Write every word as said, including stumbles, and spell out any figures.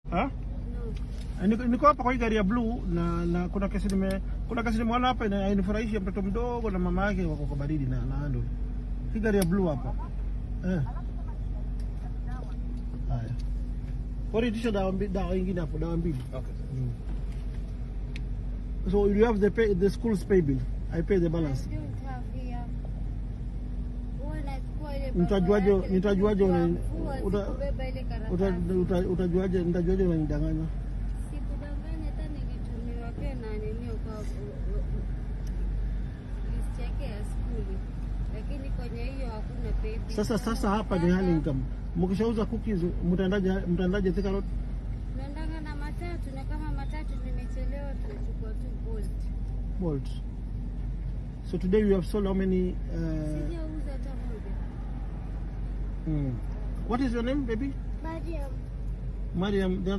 Ha? No. Niko, niko hapa kwa hii gari ya blue na, na kuna kesi nime kuna kesi nimeona hapa ina inifurahisha mtoto mdogo na mama yake wako kwa baridi na na ando. Hii gari ya blue hapa. Eh. Haya. Pori tisha dawa mbili dawa nyingine hapo dawa mbili. Okay. Mm. So you have the pay, the school's pay bill. I pay the balance. Nitajuaje nitajuaje utajuaje nitajuaje unanidanganya? Sikudanganya, hata nilitumiwa pia na nini kwa list yake ya skuli, lakini kwenye hiyo hakuna pay bill. Sasa sasa hapa ni hali income. Mkishauza cookies mtaendaje mtaendaje Thika Road? Tunaendanga na matatu, na kama matatu nimechelewa tunachukua tu Bolt. Bolt. So today you have sold how many? Uh, Sijauza hata moja. Hmm. What is your name, baby? Mariam. Mariam.